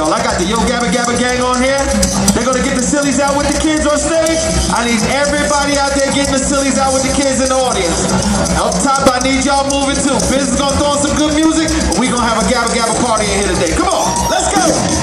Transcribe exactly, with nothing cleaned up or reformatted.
y'all. I got the Yo Gabba Gabba gang on here. They're gonna get the sillies out with the kids on stage. I need everybody out there getting the sillies out with the kids in the audience. Up top, I need y'all moving too. Biz is gonna throw on some good music, but we gonna have a Gabba Gabba party in here today. Come on, let's go.